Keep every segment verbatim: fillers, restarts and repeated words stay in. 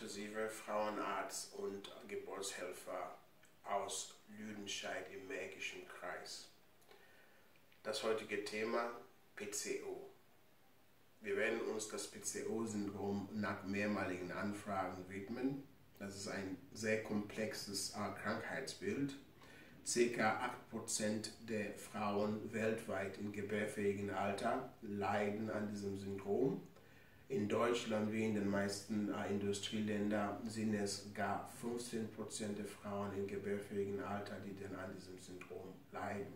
inklusive Frauenarzt und Geburtshelfer aus Lüdenscheid im Märkischen Kreis. Das heutige Thema P C O. Wir werden uns das P C O-Syndrom nach mehrmaligen Anfragen widmen. Das ist ein sehr komplexes äh, Krankheitsbild. Circa acht Prozent der Frauen weltweit im gebärfähigen Alter leiden an diesem Syndrom. In Deutschland wie in den meisten äh, Industrieländern sind es gar fünfzehn Prozent der Frauen im gebärfähigen Alter, die denn an diesem Syndrom leiden.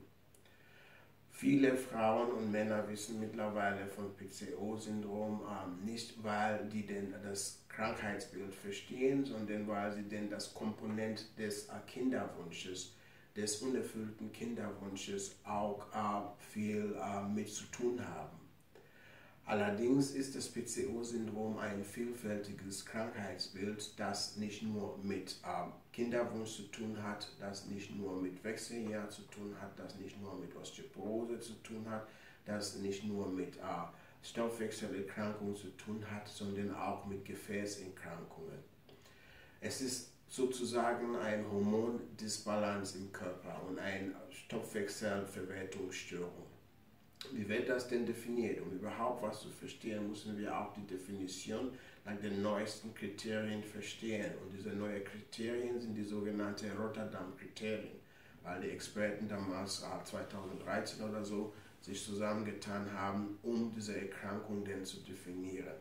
Viele Frauen und Männer wissen mittlerweile von P C O-Syndrom äh, nicht, weil die denn das Krankheitsbild verstehen, sondern weil sie denn das Komponent des äh, Kinderwunsches, des unerfüllten Kinderwunsches auch äh, viel äh, mit zu tun haben. Allerdings ist das P C O-Syndrom ein vielfältiges Krankheitsbild, das nicht nur mit äh, Kinderwunsch zu tun hat, das nicht nur mit Wechseljahr zu tun hat, das nicht nur mit Osteoporose zu tun hat, das nicht nur mit äh, Stoffwechselerkrankungen zu tun hat, sondern auch mit Gefäßerkrankungen. Es ist sozusagen eine Hormondisbalance im Körper und eine Stoffwechselverwertungsstörung. Wie wird das denn definiert? Um überhaupt was zu verstehen, müssen wir auch die Definition nach den neuesten Kriterien verstehen. Und diese neuen Kriterien sind die sogenannten Rotterdam-Kriterien, weil die Experten damals zweitausenddreizehn oder so sich zusammengetan haben, um diese Erkrankung denn zu definieren.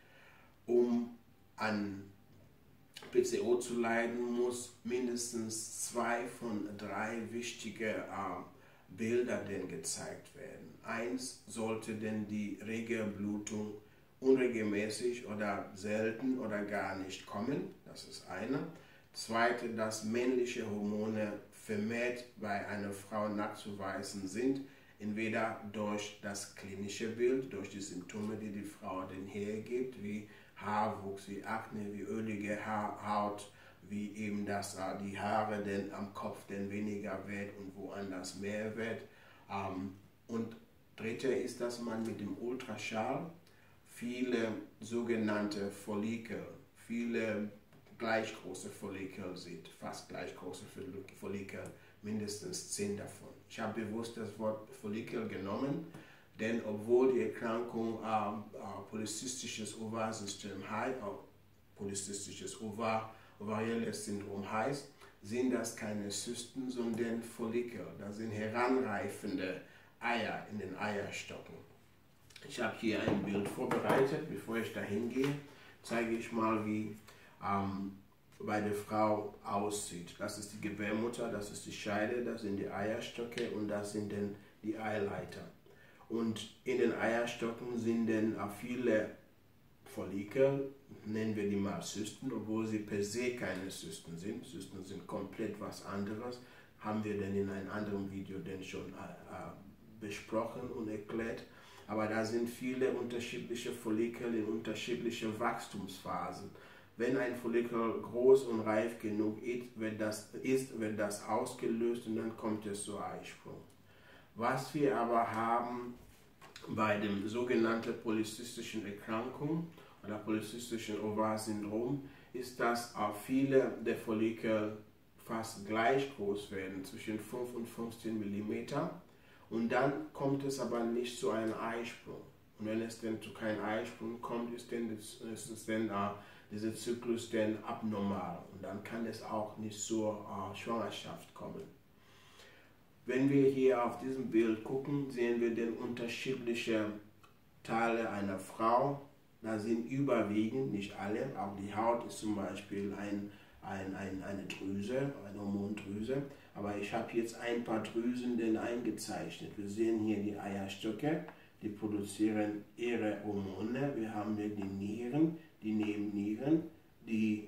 Um an P C O zu leiden, muss mindestens zwei von drei wichtige äh, Bilder denn gezeigt werden. Eins sollte denn die Regelblutung unregelmäßig oder selten oder gar nicht kommen, das ist eine. Zweite, dass männliche Hormone vermehrt bei einer Frau nachzuweisen sind, entweder durch das klinische Bild, durch die Symptome, die die Frau denn hergibt, wie Haarwuchs, wie Akne, wie ölige Haut, wie eben dass äh, die Haare denn am Kopf denn weniger wird und woanders mehr wird. Ähm, und dritte ist, dass man mit dem Ultraschall viele sogenannte Follikel, viele gleich große Follikel sieht, fast gleich große Follikel, mindestens zehn davon. Ich habe bewusst das Wort Follikel genommen, denn obwohl die Erkrankung äh, äh, polyzystisches Ovarsystem heißt, äh, polyzystisches Ovar ovarielles Syndrom heißt, sind das keine Zysten, sondern Follikel. Das sind heranreifende Eier in den Eierstocken. Ich habe hier ein Bild vorbereitet. Bevor ich dahin gehe, zeige ich mal, wie ähm, bei der Frau aussieht. Das ist die Gebärmutter, das ist die Scheide, das sind die Eierstöcke und das sind dann die Eileiter. Und in den Eierstocken sind dann viele Follikel, nennen wir die mal Zysten, obwohl sie per se keine Zysten sind. Zysten sind komplett was anderes, haben wir denn in einem anderen Video denn schon äh, äh, besprochen und erklärt. Aber da sind viele unterschiedliche Follikel in unterschiedliche Wachstumsphasen. Wenn ein Follikel groß und reif genug ist, wird das, ist, wird das ausgelöst und dann kommt es zu Eisprung. Was wir aber haben bei dem sogenannten polyzystischen Erkrankung oder polyzystischen Ovar-Syndrom, ist, dass auch viele der Follikel fast gleich groß werden, zwischen fünf und fünfzehn Millimeter. Und dann kommt es aber nicht zu einem Eisprung. Und wenn es denn zu keinem Eisprung kommt, ist, denn, ist es denn, uh, dieser Zyklus denn abnormal. Und dann kann es auch nicht zur uh, Schwangerschaft kommen. Wenn wir hier auf diesem Bild gucken, sehen wir dann unterschiedliche Teile einer Frau. Da sind überwiegend, nicht alle, auch die Haut ist zum Beispiel ein, ein, ein, eine Drüse, eine Hormondrüse. Aber ich habe jetzt ein paar Drüsen denn eingezeichnet. Wir sehen hier die Eierstöcke, die produzieren ihre Hormone. Wir haben hier die Nieren, die Nebennieren, die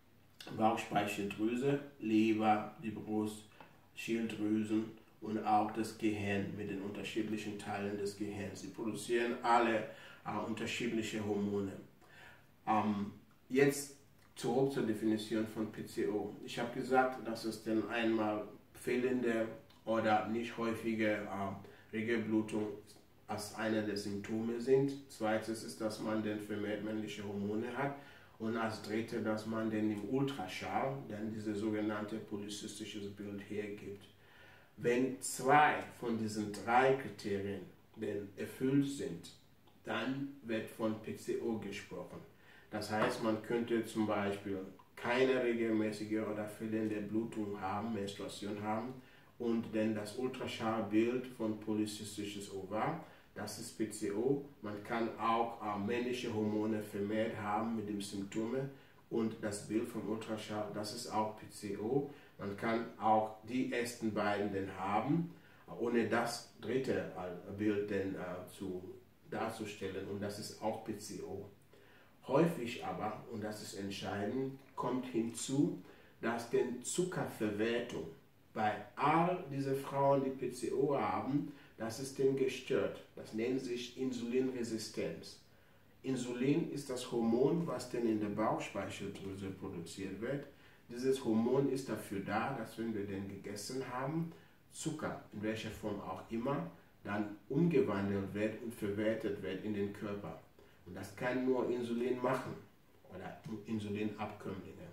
Bauchspeicheldrüse, Leber, die Brust, Schilddrüsen und auch das Gehirn mit den unterschiedlichen Teilen des Gehirns. Sie produzieren alle äh, unterschiedliche Hormone. Ähm, jetzt zurück zur Definition von P C O. Ich habe gesagt, dass es dann einmal fehlende oder nicht häufige äh, Regelblutung als einer der Symptome sind. Zweitens ist, dass man dann vermehrt männliche Hormone hat. Und als dritte, dass man dann im Ultraschall dann dieses sogenannte polizistisches Bild hergibt. Wenn zwei von diesen drei Kriterien denn erfüllt sind, dann wird von P C O gesprochen. Das heißt, man könnte zum Beispiel keine regelmäßige oder fehlende Blutung haben, Menstruation haben, und dann das Ultraschallbild von polyzystisches Ovar, das ist P C O. Man kann auch äh, männliche Hormone vermehrt haben mit den Symptomen, und das Bild vom Ultraschall, das ist auch P C O. Man kann auch die ersten beiden dann haben, ohne das dritte Bild dann, äh, zu, darzustellen, und das ist auch P C O. Häufig aber, und das ist entscheidend, kommt hinzu, dass die Zuckerverwertung bei all diesen Frauen, die P C O haben, das ist denn gestört. Das nennt sich Insulinresistenz. Insulin ist das Hormon, was denn in der Bauchspeicheldrüse produziert wird. Dieses Hormon ist dafür da, dass wenn wir den gegessen haben, Zucker, in welcher Form auch immer, dann umgewandelt wird und verwertet wird in den Körper. Und das kann nur Insulin machen oder Insulinabkömmlinge.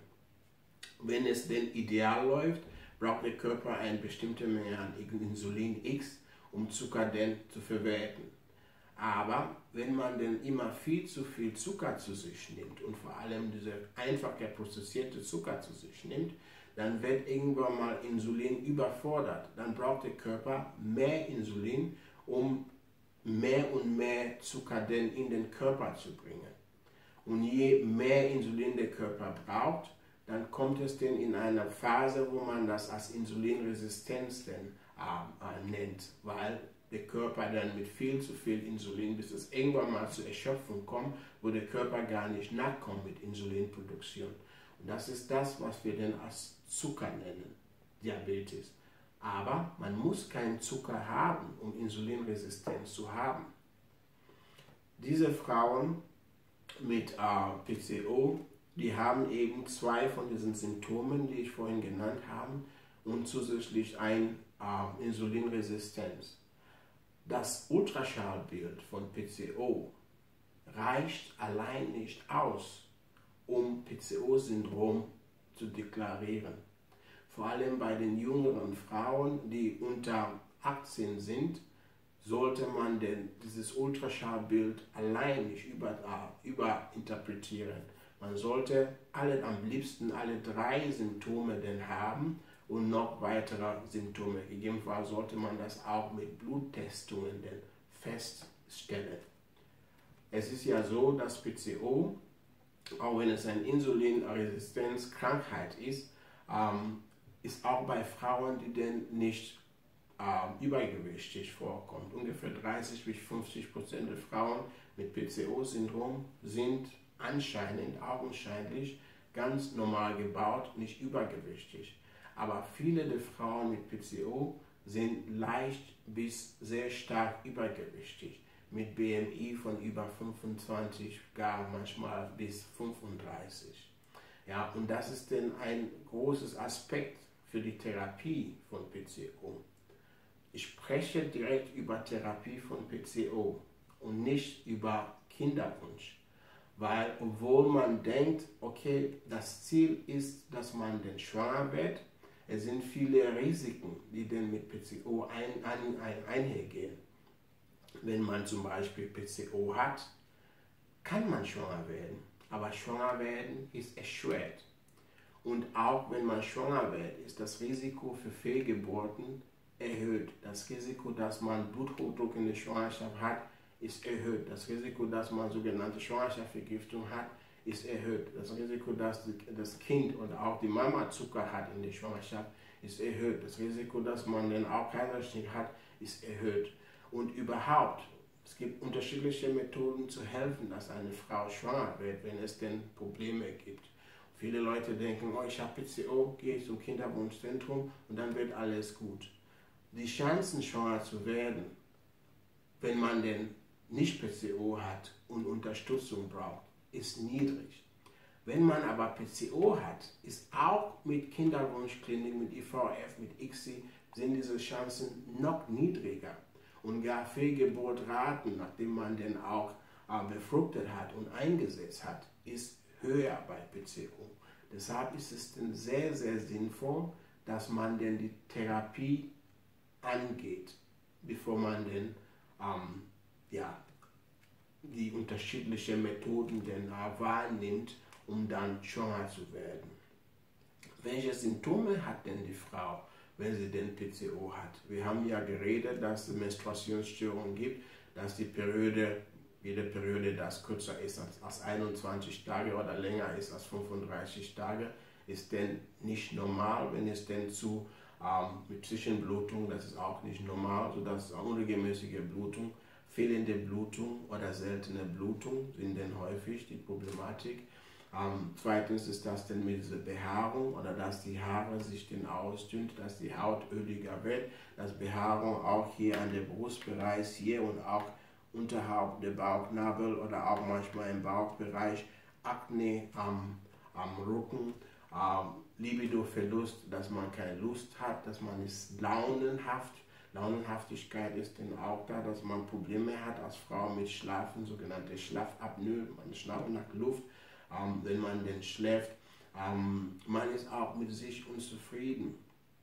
Wenn es denn ideal läuft, braucht der Körper eine bestimmte Menge an Insulin X, um Zucker denn zu verwerten. Aber wenn man denn immer viel zu viel Zucker zu sich nimmt und vor allem diese einfach prozessierte Zucker zu sich nimmt, dann wird irgendwann mal Insulin überfordert. Dann braucht der Körper mehr Insulin, um mehr und mehr Zucker denn in den Körper zu bringen. Und je mehr Insulin der Körper braucht, dann kommt es denn in einer Phase, wo man das als Insulinresistenz denn, äh, nennt, weil der Körper dann mit viel zu viel Insulin, bis es irgendwann mal zur Erschöpfung kommt, wo der Körper gar nicht nachkommt mit Insulinproduktion. Und das ist das, was wir dann als Zucker nennen, Diabetes. Aber man muss keinen Zucker haben, um Insulinresistenz zu haben. Diese Frauen mit äh, P C O, die haben eben zwei von diesen Symptomen, die ich vorhin genannt habe, und zusätzlich ein äh, Insulinresistenz. Das Ultraschallbild von P C O reicht allein nicht aus, um P C O-Syndrom zu deklarieren. Vor allem bei den jüngeren Frauen, die unter achtzehn sind, sollte man denn dieses Ultraschallbild allein nicht über, äh, überinterpretieren. Man sollte alle, am liebsten alle drei Symptome denn haben und noch weitere Symptome. Gegebenenfalls sollte man das auch mit Bluttestungen denn feststellen. Es ist ja so, dass P C O, auch wenn es eine Insulinresistenzkrankheit ist, ähm, ist auch bei Frauen, die denn nicht äh, übergewichtig vorkommt. Ungefähr dreißig bis fünfzig Prozent der Frauen mit P C O-Syndrom sind anscheinend, augenscheinlich, ganz normal gebaut, nicht übergewichtig. Aber viele der Frauen mit P C O sind leicht bis sehr stark übergewichtig, mit B M I von über fünfundzwanzig, gar manchmal bis fünfunddreißig. Ja, und das ist dann ein großes Aspekt für die Therapie von P C O. Ich spreche direkt über Therapie von P C O und nicht über Kinderwunsch, weil obwohl man denkt, okay, das Ziel ist, dass man dann schwanger wird, es sind viele Risiken, die dann mit P C O ein, ein, ein, einhergehen. Wenn man zum Beispiel P C O hat, kann man schwanger werden, aber schwanger werden ist erschwert. Und auch wenn man schwanger wird, ist das Risiko für Fehlgeburten erhöht. Das Risiko, dass man Bluthochdruck in der Schwangerschaft hat, ist erhöht. Das Risiko, dass man sogenannte Schwangerschaftsvergiftung hat, ist erhöht. Das Risiko, dass das Kind oder auch die Mama Zucker hat in der Schwangerschaft, ist erhöht. Das Risiko, dass man dann auch Kaiserschnitt hat, ist erhöht. Und überhaupt, es gibt unterschiedliche Methoden zu helfen, dass eine Frau schwanger wird, wenn es denn Probleme gibt. Viele Leute denken, oh, ich habe P C O, gehe ich zum Kinderwunschzentrum und dann wird alles gut. Die Chancen, schwanger zu werden, wenn man denn nicht P C O hat und Unterstützung braucht, ist niedrig. Wenn man aber P C O hat, ist auch mit Kinderwunschklinik, mit I V F, mit I C S I, sind diese Chancen noch niedriger. Und gar Fehlgeburtraten, nachdem man den auch äh, befruchtet hat und eingesetzt hat, ist höher bei P C O. Deshalb ist es dann sehr, sehr sinnvoll, dass man denn die Therapie angeht, bevor man denn ähm, ja, die unterschiedlichen Methoden denn äh, wahrnimmt, um dann schwanger zu werden. Welche Symptome hat denn die Frau, wenn sie den P C O hat? Wir haben ja geredet, dass es Menstruationsstörungen gibt, dass die Periode, jede Periode, das kürzer ist als einundzwanzig Tage oder länger ist als fünfunddreißig Tage, ist denn nicht normal. Wenn es denn zu ähm, mit Zwischenblutung, das ist auch nicht normal, sodass unregelmäßige Blutung, fehlende Blutung oder seltene Blutung sind denn häufig die Problematik. Ähm, zweitens ist das denn mit dieser Behaarung oder dass die Haare sich denn ausdünnt, dass die Haut öliger wird, dass Behaarung auch hier an der Brustbereich hier und auch unterhalb der Bauchnabel oder auch manchmal im Bauchbereich, Akne am, am Rücken, ähm, Libidoverlust, dass man keine Lust hat, dass man ist launenhaft. Launenhaftigkeit ist dann auch da, dass man Probleme hat als Frau mit Schlafen, sogenannte Schlafapnoe, man schnappt nach Luft, ähm, wenn man denn schläft. Ähm, man ist auch mit sich unzufrieden.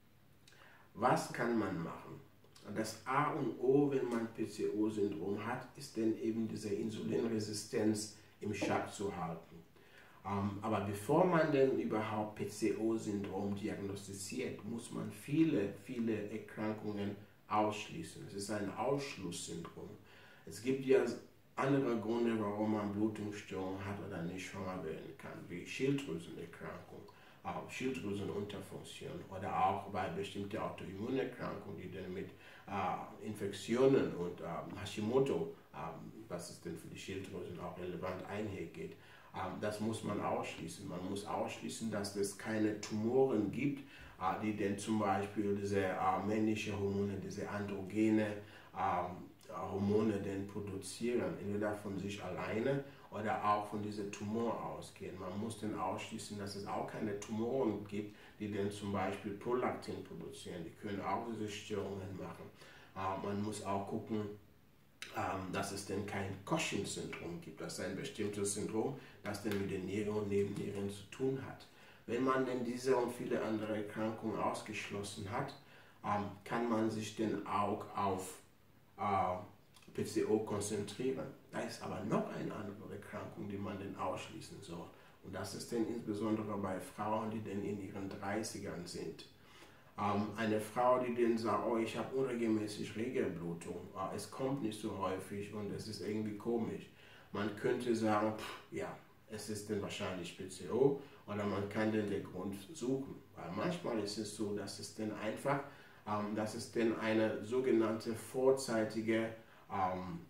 Was kann man machen? Das A und O, wenn man P C O-Syndrom hat, ist dann eben diese Insulinresistenz im Schach zu halten. Ähm, aber bevor man denn überhaupt P C O-Syndrom diagnostiziert, muss man viele, viele Erkrankungen ausschließen. Es ist ein Ausschlusssyndrom. Es gibt ja andere Gründe, warum man Blutungsstörungen hat oder nicht schwanger werden kann, wie Schilddrüsenerkrankung, auch Schilddrüsenunterfunktion oder auch bei bestimmten Autoimmunerkrankungen, die dann mit äh, Infektionen und äh, Hashimoto, äh, was es denn für die Schilddrüsen auch relevant einhergeht. Ähm, das muss man ausschließen. Man muss ausschließen, dass es keine Tumoren gibt, äh, die denn zum Beispiel diese äh, männliche Hormone, diese androgene äh, Hormone denn produzieren, entweder von sich alleine oder auch von diesem Tumor ausgehen. Man muss dann ausschließen, dass es auch keine Tumoren gibt, die dann zum Beispiel Prolaktin produzieren. Die können auch diese Störungen machen. Äh, man muss auch gucken, ähm, dass es denn kein Cushing-Syndrom gibt. Das ist ein bestimmtes Syndrom, das dann mit den Nieren und Nebennieren zu tun hat. Wenn man denn diese und viele andere Erkrankungen ausgeschlossen hat, ähm, kann man sich dann auch auf P C O konzentrieren. Da ist aber noch eine andere Erkrankung, die man denn ausschließen soll. Und das ist dann insbesondere bei Frauen, die denn in ihren dreißigern sind. Ähm, eine Frau, die dann sagt, oh, ich habe unregelmäßig Regelblutung, äh, es kommt nicht so häufig und es ist irgendwie komisch. Man könnte sagen, pff, ja, es ist dann wahrscheinlich P C O oder man kann dann den Grund suchen. Weil manchmal ist es so, dass es dann einfach Ähm, dass es denn eine sogenannte vorzeitige ähm,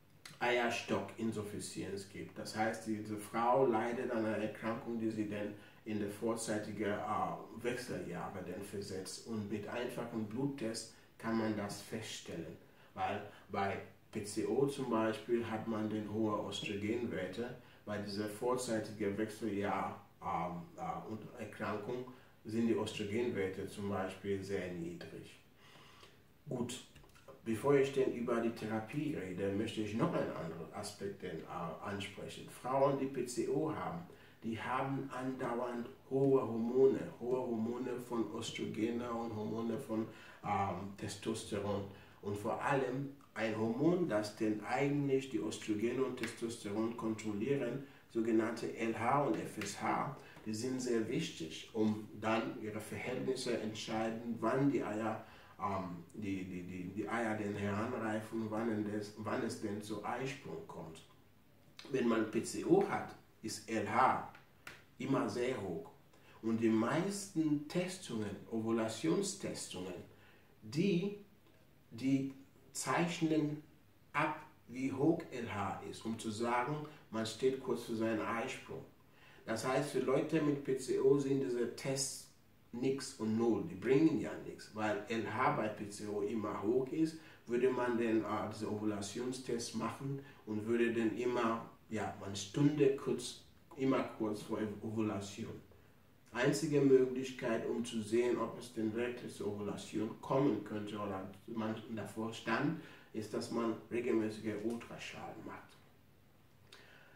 Eierstockinsuffizienz gibt. Das heißt, diese Frau leidet an einer Erkrankung, die sie dann in die vorzeitige äh, Wechseljahre dann versetzt. Und mit einfachen Bluttest kann man das feststellen. Weil bei P C O zum Beispiel hat man den hohe Östrogenwerte. Bei dieser vorzeitigen Wechseljahr ähm, äh, Erkrankung sind die Östrogenwerte zum Beispiel sehr niedrig. Gut, bevor ich denn über die Therapie rede, möchte ich noch einen anderen Aspekt denn, äh, ansprechen. Frauen, die P C O haben, die haben andauernd hohe Hormone, hohe Hormone von Östrogen und Hormone von ähm, Testosteron. Und vor allem ein Hormon, das denn eigentlich die Östrogen und Testosteron kontrollieren, sogenannte L H und F S H, die sind sehr wichtig, um dann ihre Verhältnisse entscheiden, wann die Eier, ähm, die, die, die, die Eier denn heranreifen, wann es, wann es denn zu Eisprung kommt. Wenn man P C O hat, ist L H immer sehr hoch. Und die meisten Testungen, Ovulationstestungen, die, die zeichnen ab, wie hoch L H ist, um zu sagen, man steht kurz vor seinem Eisprung. Das heißt, für Leute mit P C O sind diese Tests nichts und null. Die bringen ja nichts, weil L H bei P C O immer hoch ist, würde man dann äh, diese Ovulationstest machen und würde dann immer, ja, man Stunde kurz, immer kurz vor Ovulation. Einzige Möglichkeit, um zu sehen, ob es denn wirklich zur Ovulation kommen könnte oder man davor stand, ist, dass man regelmäßige Ultraschall macht.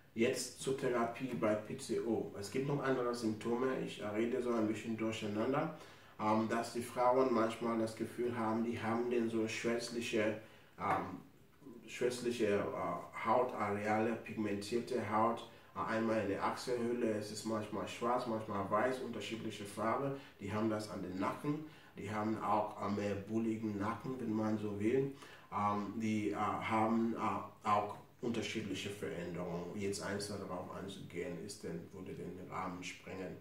Jetzt zur Therapie bei P C O. Es gibt noch andere Symptome, ich rede so ein bisschen durcheinander, ähm, dass die Frauen manchmal das Gefühl haben, die haben denn so schwärzliche, ähm, schwärzliche äh, Hautareale, pigmentierte Haut, äh, einmal in der Achselhöhle, es ist manchmal schwarz, manchmal weiß, unterschiedliche Farbe, die haben das an den Nacken, die haben auch einen mehr bulligen Nacken, wenn man so will, ähm, die äh, haben äh, auch unterschiedliche Veränderungen. Jetzt einzeln darauf einzugehen, ist denn, würde den Rahmen sprengen.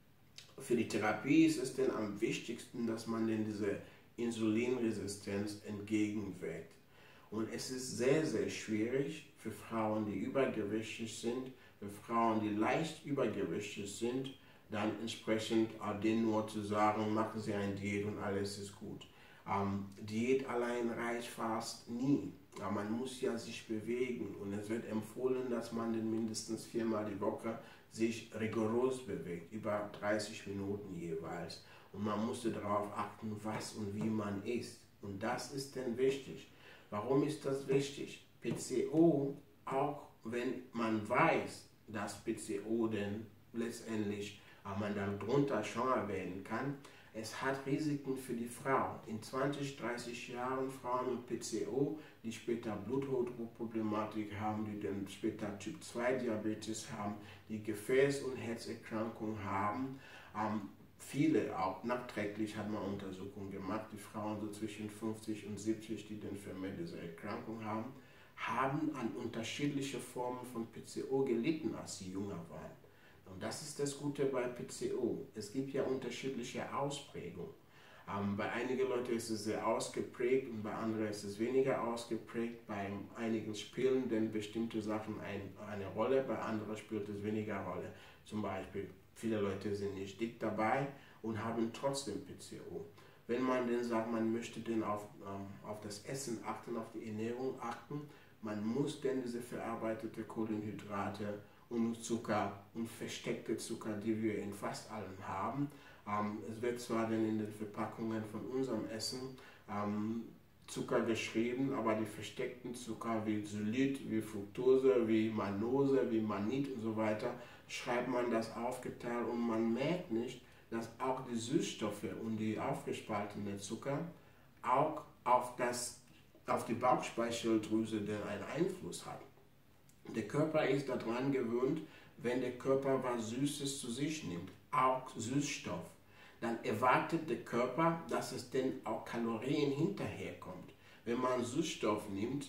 Für die Therapie ist es denn am wichtigsten, dass man denn diese Insulinresistenz entgegenwirkt. Und es ist sehr, sehr schwierig für Frauen, die übergewichtig sind, für Frauen, die leicht übergewichtig sind, dann entsprechend äh, denen nur zu sagen, machen Sie eine Diät und alles ist gut. Ähm, Diät allein reicht fast nie. Aber man muss ja sich bewegen und es wird empfohlen, dass man dann mindestens viermal die Woche sich rigoros bewegt, über dreißig Minuten jeweils. Und man musste darauf achten, was und wie man isst. Und das ist dann wichtig. Warum ist das wichtig? P C O, auch wenn man weiß, dass P C O denn letztendlich äh, man dann drunter schwanger werden kann, es hat Risiken für die Frau. In zwanzig, dreißig Jahren Frauen mit P C O, die später Bluthochdruckproblematik haben, die dann später Typ zwei Diabetes haben, die Gefäß- und Herzerkrankungen haben. Ähm, viele, auch nachträglich hat man Untersuchungen gemacht, die Frauen so zwischen fünfzig und siebzig, die dann vermehrt diese Erkrankung haben, haben an unterschiedliche Formen von P C O gelitten, als sie jünger waren. Und das ist das Gute bei P C O. Es gibt ja unterschiedliche Ausprägungen. Ähm, bei einigen Leuten ist es sehr ausgeprägt und bei anderen ist es weniger ausgeprägt. Bei einigen spielen denn bestimmte Sachen ein, eine Rolle, bei anderen spielt es weniger Rolle. Zum Beispiel, viele Leute sind nicht dick dabei und haben trotzdem P C O. Wenn man denn sagt, man möchte denn auf, ähm, auf das Essen achten, auf die Ernährung achten, man muss denn diese verarbeitete Kohlenhydrate und Zucker und versteckte Zucker, die wir in fast allen haben. Ähm, es wird zwar dann in den Verpackungen von unserem Essen ähm, Zucker geschrieben, aber die versteckten Zucker wie Xylit, wie Fructose, wie Mannose, wie Mannit und so weiter, schreibt man das aufgeteilt und man merkt nicht, dass auch die Süßstoffe und die aufgespaltenen Zucker auch auf, das, auf die Bauchspeicheldrüse einen Einfluss hat. Der Körper ist daran gewöhnt, wenn der Körper was Süßes zu sich nimmt, auch Süßstoff, dann erwartet der Körper, dass es denn auch Kalorien hinterherkommt. Wenn man Süßstoff nimmt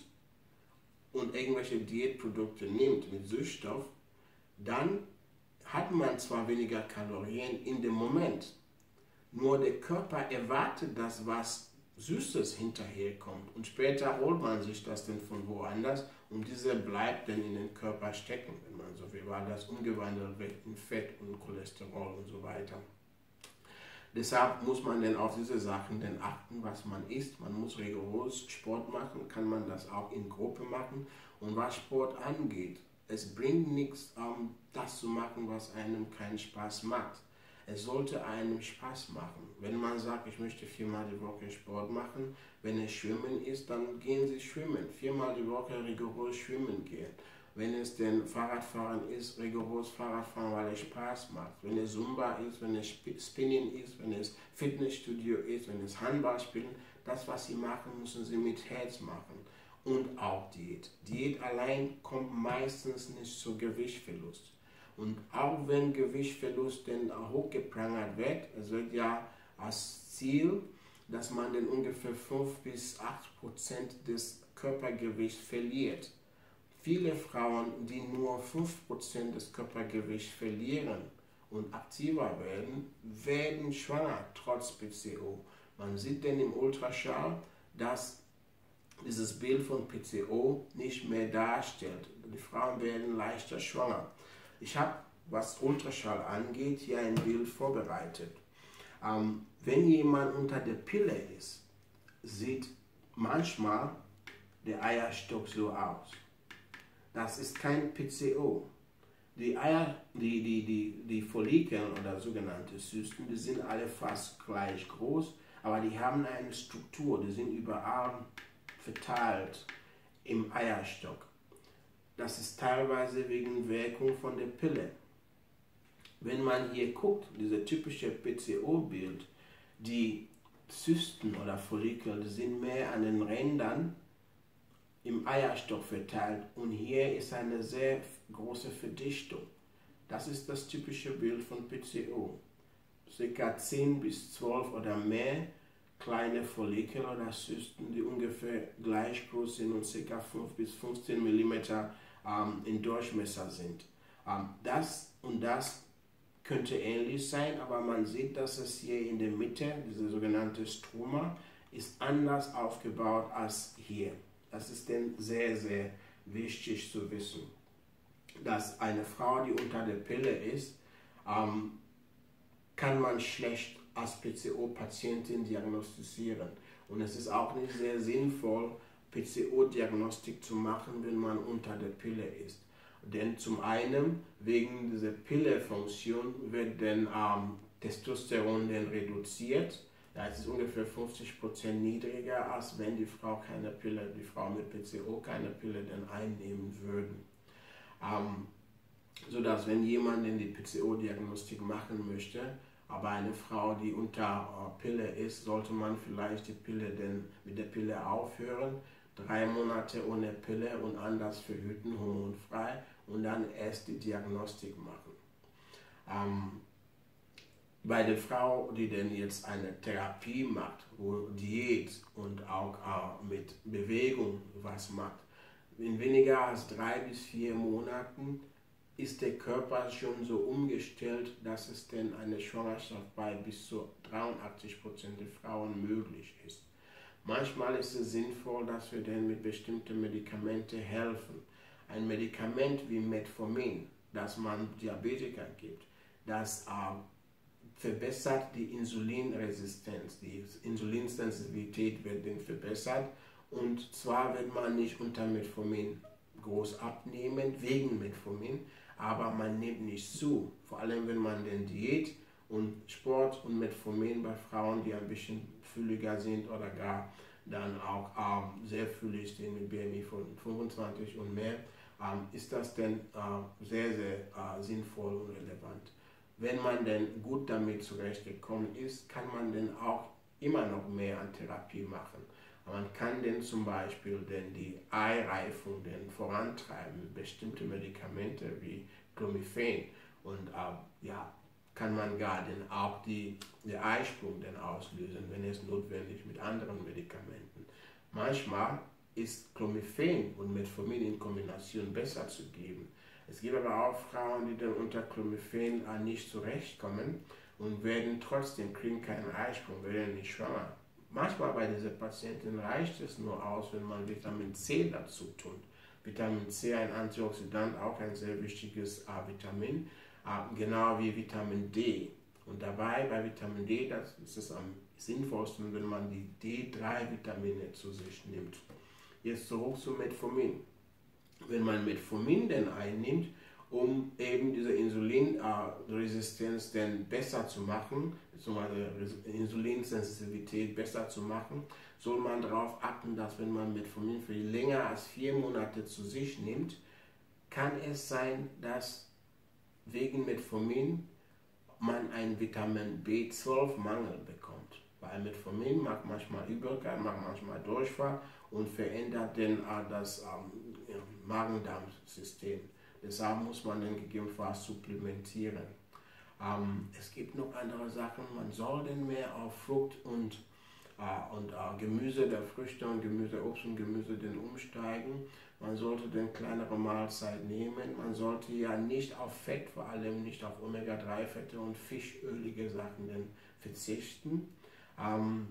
und irgendwelche Diätprodukte nimmt mit Süßstoff, dann hat man zwar weniger Kalorien in dem Moment, nur der Körper erwartet, dass was Süßes hinterherkommt und später holt man sich das dann von woanders und diese bleibt dann in den Körper stecken, wenn man so will, weil das umgewandelt wird in Fett und Cholesterol und so weiter. Deshalb muss man dann auf diese Sachen dann achten, was man isst. Man muss rigoros Sport machen, kann man das auch in Gruppe machen. Und was Sport angeht, es bringt nichts, um, das zu machen, was einem keinen Spaß macht. Es sollte einem Spaß machen. Wenn man sagt, ich möchte viermal die Woche Sport machen, wenn es Schwimmen ist, dann gehen Sie schwimmen. Viermal die Woche rigoros schwimmen gehen. Wenn es denn Fahrradfahren ist, rigoros Fahrradfahren, weil es Spaß macht. Wenn es Zumba ist, wenn es Spinning ist, wenn es Fitnessstudio ist, wenn es Handball spielen, das, was Sie machen, müssen Sie mit Herz machen. Und auch Diät. Diät allein kommt meistens nicht zu Gewichtsverlust. Und auch wenn Gewichtsverlust denn hochgeprangert wird, es wird ja als Ziel, dass man denn ungefähr fünf bis acht Prozent des Körpergewichts verliert. Viele Frauen, die nur fünf Prozent des Körpergewichts verlieren und aktiver werden, werden schwanger, trotz P C O. Man sieht denn im Ultraschall, dass dieses Bild von P C O nicht mehr darstellt. Die Frauen werden leichter schwanger. Ich habe, was Ultraschall angeht, hier ein Bild vorbereitet. Ähm, wenn jemand unter der Pille ist, sieht manchmal der Eierstock so aus. Das ist kein P C O. Die Eier, die, die, die, die Follikeln oder sogenannte Zysten, die sind alle fast gleich groß, aber die haben eine Struktur, die sind überall verteilt im Eierstock. das ist teilweise wegen Wirkung von der Pille. Wenn man hier guckt, diese typische P C O-Bild, die Zysten oder Follikel sind mehr an den Rändern im Eierstock verteilt und hier ist eine sehr große Verdichtung. Das ist das typische Bild von P C O. Circa zehn bis zwölf oder mehr kleine Follikel oder Zysten, die ungefähr gleich groß sind und ca. fünf bis fünfzehn Millimeter ähm, im Durchmesser sind. Ähm, das und das könnte ähnlich sein, aber man sieht, dass es hier in der Mitte, diese sogenannte Stroma, ist anders aufgebaut als hier. Das ist denn sehr, sehr wichtig zu wissen, dass eine Frau, die unter der Pille ist, ähm, kann man schlecht als P C O-Patientin diagnostizieren. Und es ist auch nicht sehr sinnvoll, P C O-Diagnostik zu machen, wenn man unter der Pille ist. Denn zum einen, wegen dieser Pillefunktion wird dann ähm, Testosteron dann reduziert. Ja, es ist ungefähr fünfzig Prozent niedriger, als wenn die Frau keine Pille, die Frau mit P C O keine Pille dann einnehmen würde. Ähm, sodass, wenn jemand in die P C O-Diagnostik machen möchte, aber eine Frau, die unter äh, Pille ist, sollte man vielleicht die Pille denn mit der Pille aufhören, drei Monate ohne Pille und anders verhüten, hormonfrei und dann erst die Diagnostik machen. Ähm, bei der Frau, die denn jetzt eine Therapie macht, wo Diät und auch äh, mit Bewegung was macht, in weniger als drei bis vier Monaten ist der Körper schon so umgestellt, dass es denn eine Schwangerschaft bei bis zu dreiundachtzig Prozent der Frauen möglich ist. Manchmal ist es sinnvoll, dass wir denn mit bestimmten Medikamenten helfen. Ein Medikament wie Metformin, das man Diabetikern gibt, das äh, verbessert die Insulinresistenz, die Insulinsensitivität wird dann verbessert und zwar wird man nicht unter Metformin groß abnehmen, wegen Metformin, aber man nimmt nicht zu, vor allem wenn man den Diät und Sport und Metformin bei Frauen, die ein bisschen fülliger sind oder gar dann auch ähm, sehr füllig sind mit B M I von fünfundzwanzig und mehr, ähm, ist das denn äh, sehr, sehr äh, sinnvoll und relevant. Wenn man denn gut damit zurechtgekommen ist, kann man denn auch immer noch mehr an Therapie machen. Man kann denn zum Beispiel denn die Eireifung denn vorantreiben mit bestimmten Medikamenten wie Clomifen und äh, ja, kann man gar denn auch die, den Eisprung denn auslösen, wenn es notwendig mit anderen Medikamenten. Manchmal ist Clomifen und Metformin in Kombination besser zu geben. Es gibt aber auch Frauen, die dann unter Clomifen äh, nicht zurechtkommen und werden trotzdem, kriegen keinen Eisprung, werden nicht schwanger. Manchmal bei diesen Patienten reicht es nur aus, wenn man Vitamin C dazu tut. Vitamin C, ein Antioxidant, auch ein sehr wichtiges äh, Vitamin, äh, genau wie Vitamin D. Und dabei bei Vitamin D, das ist es am sinnvollsten, wenn man die D drei Vitamine zu sich nimmt. Jetzt zurück zu Metformin. Wenn man Metformin denn einnimmt, um eben diese Insulinresistenz äh, denn besser zu machen, beziehungsweise Insulinsensitivität besser zu machen, soll man darauf achten, dass wenn man Metformin für länger als vier Monate zu sich nimmt, kann es sein, dass wegen Metformin man einen Vitamin B zwölf Mangel bekommt. Weil Metformin macht manchmal Übelkeit, macht manchmal Durchfall und verändert dann äh, das ähm, Magen-Darm-System. Deshalb muss man dann gegebenenfalls supplementieren. Ähm, es gibt noch andere Sachen, man soll denn mehr auf Frucht und, äh, und äh, Gemüse, der Früchte und Gemüse, Obst und Gemüse denn umsteigen. Man sollte dann kleinere Mahlzeit nehmen. Man sollte ja nicht auf Fett, vor allem nicht auf Omega drei Fette und fischölige Sachen denn verzichten. Ähm,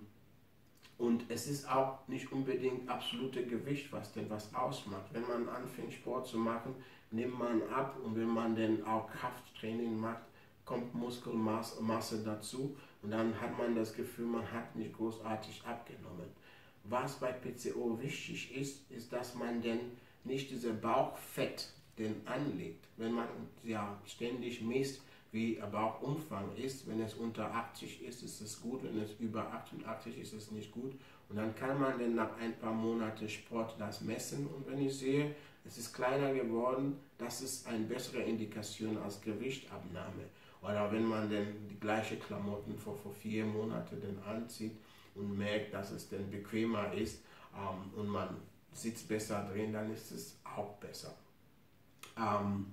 Und es ist auch nicht unbedingt absolute Gewicht, was denn was ausmacht. Wenn man anfängt Sport zu machen, nimmt man ab und wenn man dann auch Krafttraining macht, kommt Muskelmasse dazu und dann hat man das Gefühl, man hat nicht großartig abgenommen. Was bei P C O wichtig ist, ist, dass man denn nicht diese Bauchfett denn anlegt. Wenn man ja ständig misst, wie der Bauchumfang ist, wenn es unter achtzig ist, ist es gut, wenn es über achtundachtzig ist, ist es nicht gut. Und dann kann man dann nach ein paar Monaten Sport das messen und wenn ich sehe, es ist kleiner geworden, das ist eine bessere Indikation als Gewichtabnahme. Oder wenn man denn die gleichen Klamotten vor, vor vier Monaten denn anzieht und merkt, dass es dann bequemer ist ähm, und man sitzt besser drin, dann ist es auch besser. Ähm,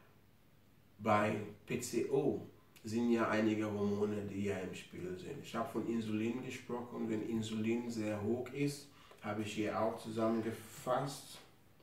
bei P C O sind ja einige Hormone, die ja im Spiel sind. Ich habe von Insulin gesprochen. Wenn Insulin sehr hoch ist, habe ich hier auch zusammengefasst.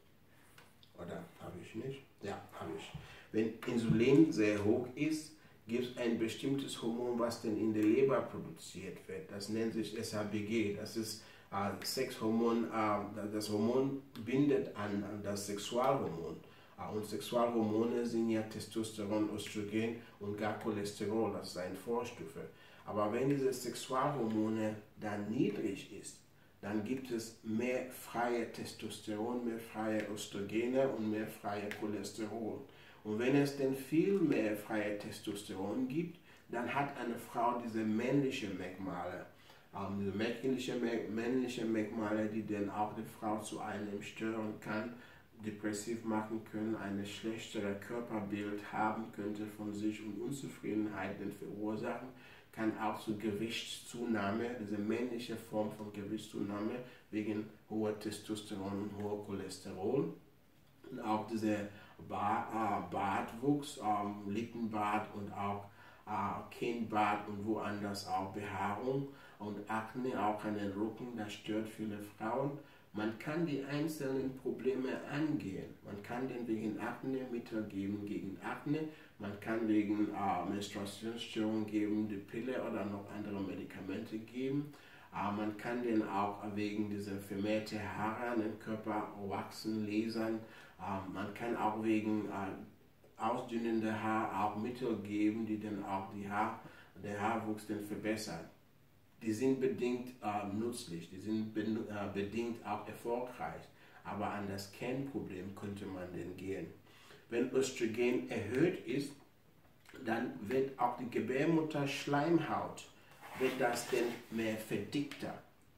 Oder habe ich nicht? Ja, habe ich. Wenn Insulin sehr hoch ist, gibt es ein bestimmtes Hormon, was dann in der Leber produziert wird. Das nennt sich S H B G. Das ist äh, Sexhormon. Äh, das Hormon bindet an, an das Sexualhormon. Äh, und Sexualhormone sind ja Testosteron, Östrogen und gar Cholesterol. Das ist eine Vorstufe. Aber wenn diese Sexualhormone dann niedrig ist, dann gibt es mehr freie Testosteron, mehr freie Östrogene und mehr freie Cholesterol. Und wenn es denn viel mehr freie Testosteron gibt, dann hat eine Frau diese männlichen Merkmale. Ähm, diese männlichen, männliche Merkmale, die dann auch die Frau zu einem stören kann, depressiv machen können, ein schlechteres Körperbild haben könnte von sich und Unzufriedenheiten verursachen, kann auch zu Gewichtszunahme, diese männliche Form von Gewichtszunahme wegen hoher Testosteron und hoher Cholesterol. Und auch dieser Bart, äh, Bartwuchs, ähm, Lippenbart und auch äh, Kinnbart und woanders auch Behaarung und Akne, auch an den Rücken, das stört viele Frauen. Man kann die einzelnen Probleme angehen. Man kann den wegen Akne Mittel geben gegen Akne. Man kann wegen äh, Menstruationsstörungen geben, die Pille oder noch andere Medikamente geben. Äh, man kann den auch wegen dieser vermehrten Haare an den Körper wachsen, lasern. Äh, man kann auch wegen äh, ausdünnender Haar auch Mittel geben, die dann auch die Haar, der Haarwuchs dann verbessern. Die sind bedingt äh, nützlich, die sind be äh, bedingt auch erfolgreich, aber an das Kernproblem könnte man denn gehen. Wenn Östrogen erhöht ist, dann wird auch die Gebärmutterschleimhaut, wird das denn mehr verdickter.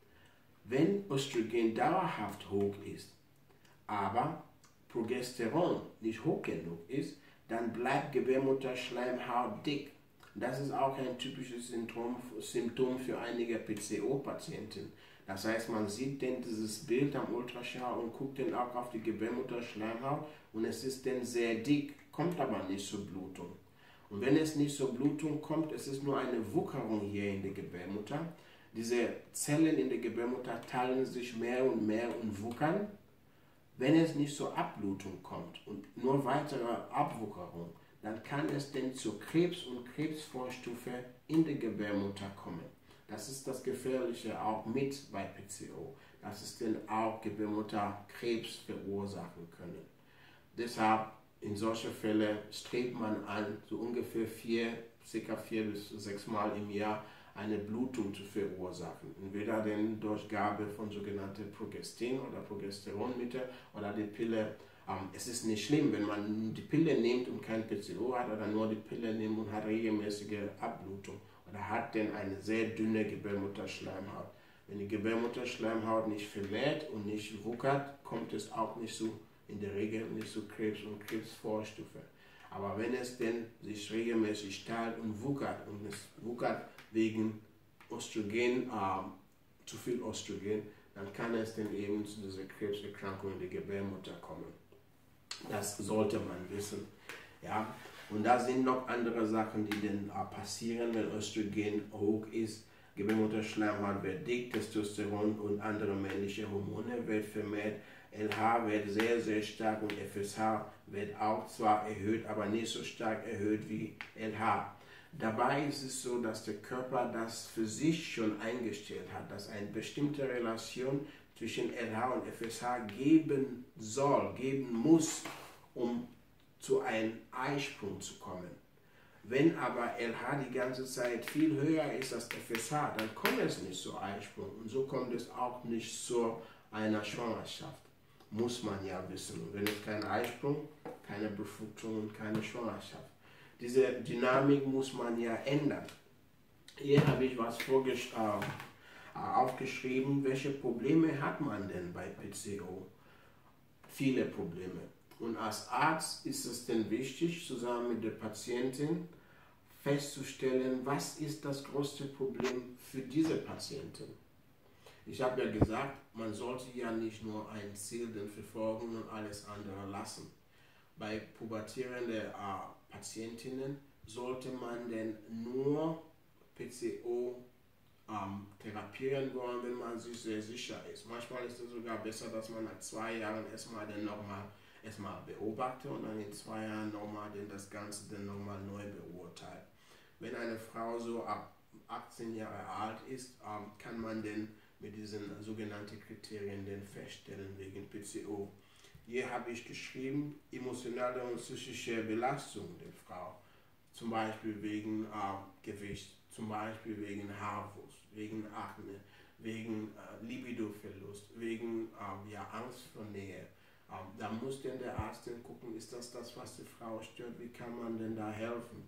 Wenn Östrogen dauerhaft hoch ist, aber Progesteron nicht hoch genug ist, dann bleibt Gebärmutterschleimhaut dick. Das ist auch ein typisches Symptom, Symptom für einige P C O-Patienten. Das heißt, man sieht denn dieses Bild am Ultraschall und guckt dann auch auf die Gebärmutterschleimhaut und es ist dann sehr dick, kommt aber nicht zur Blutung. Und wenn es nicht zur Blutung kommt, es ist nur eine Wucherung hier in der Gebärmutter. Diese Zellen in der Gebärmutter teilen sich mehr und mehr und wuchern. Wenn es nicht zur Abblutung kommt und nur weitere Abwucherung, dann kann es denn zu Krebs und Krebsvorstufe in der Gebärmutter kommen. Das ist das Gefährliche auch mit bei P C O, dass es denn auch Gebärmutterkrebs verursachen können. Deshalb in solchen Fällen strebt man an, so ungefähr vier, circa vier bis sechs Mal im Jahr eine Blutung zu verursachen. Entweder denn durch Gabe von sogenannten Progestin oder Progesteronmittel oder die Pille. Ähm, es ist nicht schlimm, wenn man die Pille nimmt und kein P C O hat oder nur die Pille nimmt und hat regelmäßige Abblutung oder hat denn eine sehr dünne Gebärmutterschleimhaut. Wenn die Gebärmutterschleimhaut nicht vermehrt und nicht wuchert, kommt es auch nicht so, in der Regel nicht zu Krebs und Krebsvorstufe. Aber wenn es denn sich regelmäßig teilt und wuchert und es wuchert wegen Östrogen, äh, zu viel Östrogen, dann kann es dann eben zu dieser Krebserkrankung in der Gebärmutter kommen. Das sollte man wissen. Ja? Und da sind noch andere Sachen, die dann äh, passieren, wenn Östrogen hoch ist. Gebärmutterschleimhaut wird dick, Testosteron und andere männliche Hormone wird vermehrt. L H wird sehr, sehr stark und F S H wird auch zwar erhöht, aber nicht so stark erhöht wie L H. Dabei ist es so, dass der Körper das für sich schon eingestellt hat, dass eine bestimmte Relation zwischen L H und F S H geben soll, geben muss, um zu einem Eisprung zu kommen. Wenn aber L H die ganze Zeit viel höher ist als F S H, dann kommt es nicht zu Eisprung und so kommt es auch nicht zu einer Schwangerschaft. Muss man ja wissen. Und wenn es kein Eisprung, keine Befruchtung und keine Schwangerschaft. Diese Dynamik muss man ja ändern. Hier habe ich was vorgesch äh, aufgeschrieben, welche Probleme hat man denn bei P C O? viele Probleme. Und als Arzt ist es dann wichtig, zusammen mit der Patientin festzustellen, was ist das größte Problem für diese Patientin. Ich habe ja gesagt, man sollte ja nicht nur ein Ziel verfolgen und alles andere lassen. Bei pubertierenden äh, Patientinnen sollte man denn nur P C O ähm, therapieren wollen, wenn man sich sehr sicher ist. Manchmal ist es sogar besser, dass man nach zwei Jahren erstmal dann nochmal erstmal beobachtet und dann in zwei Jahren nochmal das Ganze dann nochmal neu beurteilt. Wenn eine Frau so ab achtzehn Jahre alt ist, ähm, kann man denn mit diesen sogenannten Kriterien denn feststellen wegen P C O. Hier habe ich geschrieben, emotionale und psychische Belastung der Frau, zum Beispiel wegen äh, Gewicht, zum Beispiel wegen Haarwuchs, wegen Akne, wegen äh, Libidoverlust, wegen äh, ja, Angst vor Nähe. Ähm, da muss denn der Arzt dann gucken, ist das das, was die Frau stört, wie kann man denn da helfen?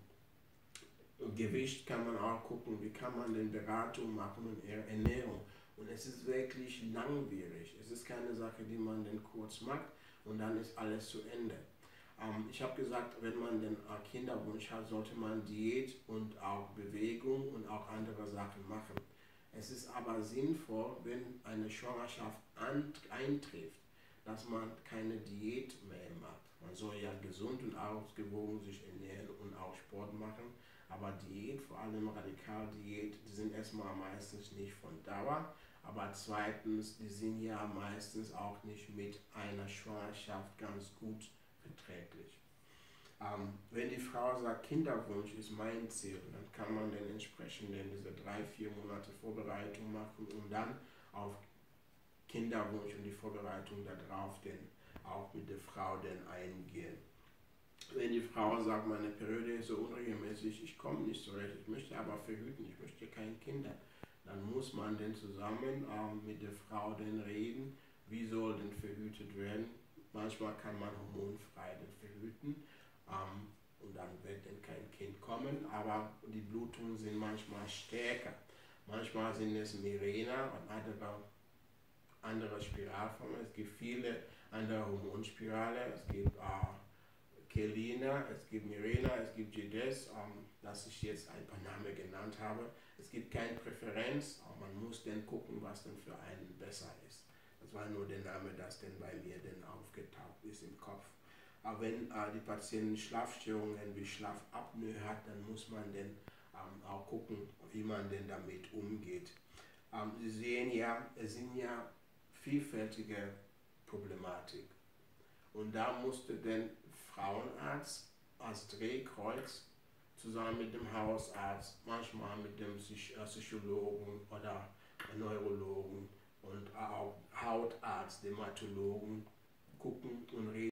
Gewicht kann man auch gucken, wie kann man denn Beratung machen und Ernährung. Und es ist wirklich langwierig. Es ist keine Sache, die man dann kurz macht und dann ist alles zu Ende. Ähm, ich habe gesagt, wenn man den äh, Kinderwunsch hat, sollte man Diät und auch Bewegung und auch andere Sachen machen. Es ist aber sinnvoll, wenn eine Schwangerschaft eintrifft, dass man keine Diät mehr macht. Man soll ja gesund und ausgewogen sich ernähren und auch Sport machen. Aber Diät, vor allem Radikaldiät, die sind erstmal meistens nicht von Dauer. Aber zweitens, die sind ja meistens auch nicht mit einer Schwangerschaft ganz gut verträglich. Ähm, wenn die Frau sagt, Kinderwunsch ist mein Ziel, dann kann man dann entsprechend diese drei, vier Monate Vorbereitung machen und dann auf Kinderwunsch und die Vorbereitung darauf dann auch mit der Frau dann eingehen. Wenn die Frau sagt, meine Periode ist so unregelmäßig, ich komme nicht so recht, ich möchte aber verhüten, ich möchte keine Kinder, dann muss man denn zusammen ähm, mit der Frau denn reden, wie soll denn verhütet werden. Manchmal kann man hormonfrei denn verhüten ähm, und dann wird dann kein Kind kommen, aber die Blutungen sind manchmal stärker. Manchmal sind es Mirena und andere, andere Spiralformen. Es gibt viele andere Hormonspirale, es gibt äh, Kelina, es gibt Mirena, es gibt Gedes, ähm, dass ich jetzt ein paar Namen genannt habe. Es gibt keine Präferenz, aber man muss dann gucken, was dann für einen besser ist. Das war nur der Name, das denn bei mir dann aufgetaucht ist im Kopf. Aber wenn äh, die Patientin Schlafstörungen wie Schlafapnoe hat, dann muss man dann ähm, auch gucken, wie man denn damit umgeht. Ähm, Sie sehen ja, es sind ja vielfältige Problematik. Und da musste der Frauenarzt als Drehkreuz zusammen mit dem Hausarzt, manchmal mit dem Psychologen oder Neurologen und auch Hautarzt, Dermatologen gucken und reden.